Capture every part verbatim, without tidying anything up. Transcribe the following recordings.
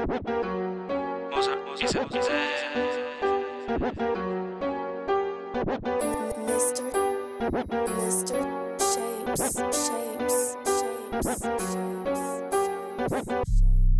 Mozart isn't there. Mister Mister Shapes, shapes, shapes, shapes.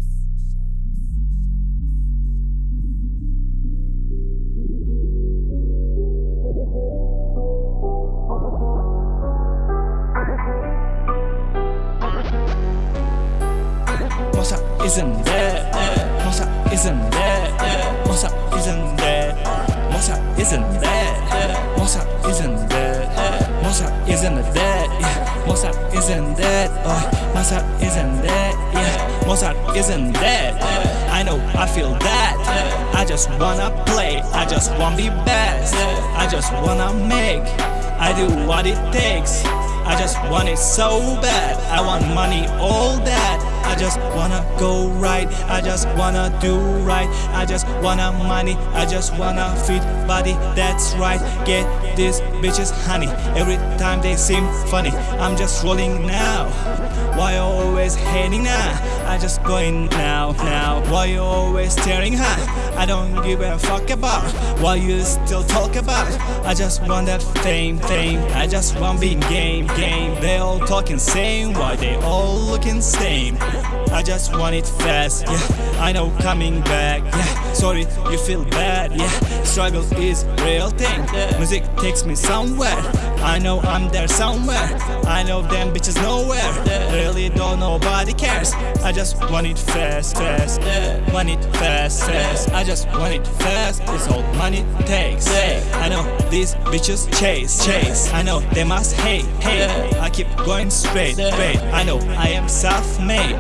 Mozart isn't there. Mozart isn't there. Mozart isn't there. Mozart isn't there. Mozart isn't there. Mozart isn't there. Yeah. Mozart isn't there. Oh, Mozart isn't there. Yeah. Mozart isn't there. I know, I feel that. I just wanna play. I just wanna be best. I just wanna make. I do what it takes. I just want it so bad. I want money, all that. I just wanna go right. I just wanna do right. I just wanna money. I just wanna fit body. That's right. Get these bitches honey. Every time they seem funny. I'm just rolling now. Why you always hating now? I just going now, now. Why you always staring high? I don't give a fuck about what you still talk about. I just want that fame, fame. I just want being game, game. They all talking same. Why they all looking same? I just want it fast, yeah. I know coming back, yeah. Sorry, you feel bad, yeah. Struggle is real thing. Music takes me somewhere. I know I'm there somewhere. I know them bitches nowhere. Really don't nobody cares. I just want it fast, fast. Want it fast, fast. I just want it fast. It's all money takes. I know these bitches chase, chase. I know they must hate, hate. I keep going straight, straight. I know I am self-made.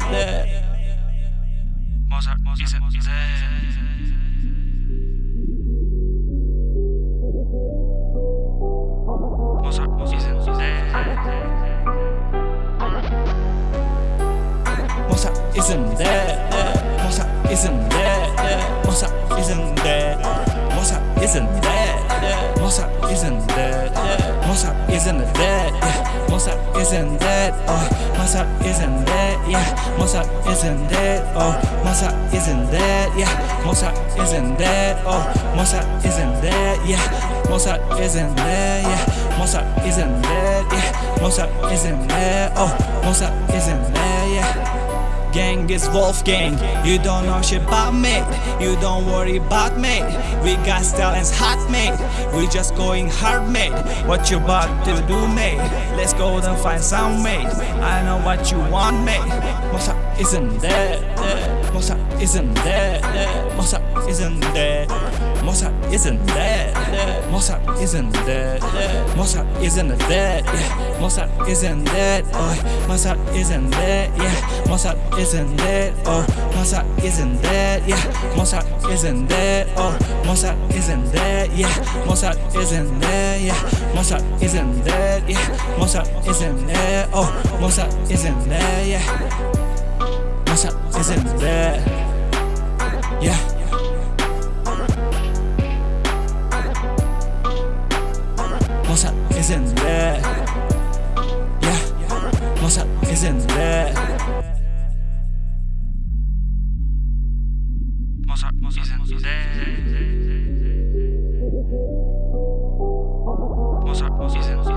Mozart isn't there. Mozart isn't there. Mozart isn't there. Mozart isn't there. Mozart isn't there. Mozart isn't there. Mozart isn't there. Mozart isn't there. Mozart isn't there. Oh, Mozart isn't there. Yeah, Mozart isn't there. Oh, Mozart isn't there. Yeah, Mozart isn't there. Oh, Mozart isn't there. Yeah, Mozart isn't there. Yeah, Mozart isn't there. Yeah, Mozart isn't there. Oh, Mozart isn't there. Yeah. Gang is Wolfgang, you don't know shit about me. You don't worry about me. We got style and hot mate. We just going hard mate. What you about to do mate? Let's go and find some mate. I know what you want mate. Mozart isn't there. Mozart isn't there. Mozart isn't there. Mozart isn't there. Mozart isn't there. Mozart isn't there. Yeah. Mozart isn't there. Oh, Mozart isn't there. Yeah. Mozart isn't there. Oh, Mozart isn't there. Yeah. Mozart isn't there. Oh, Mozart isn't there. Yeah. Mozart isn't there. Yeah. Mozart isn't there. Yeah. Mozart isn't there. Oh, Mozart isn't there. Yeah. Mozart isn't there. Yeah. Mozart isn't there. Yeah. Mozart isn't there. Mozart isn't there. Mozart isn't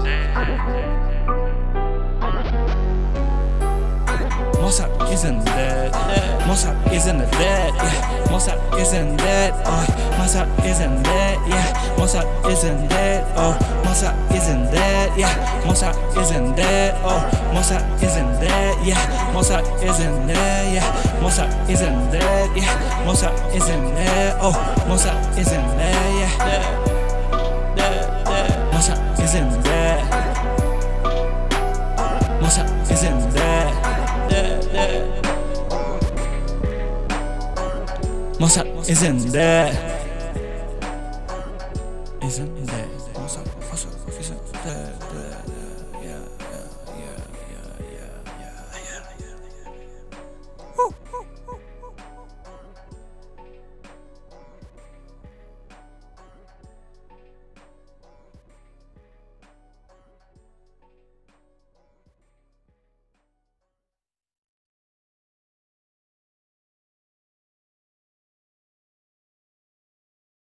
there. Mozart isn't dead. Mozart isn't dead. Yeah. Mozart isn't dead. Oh, Mozart isn't dead. Yeah. Mozart isn't dead. Oh, Mozart isn't dead. Yeah. Mozart isn't dead. Oh, Mozart isn't dead. Yeah. Mozart isn't dead. Yeah. Mozart isn't dead. Yeah. Mozart isn't dead. Oh, Mozart isn't dead. Yeah. Mozart isn't dead. Mozart isn't dead. Mozart isn't there. Isn't there.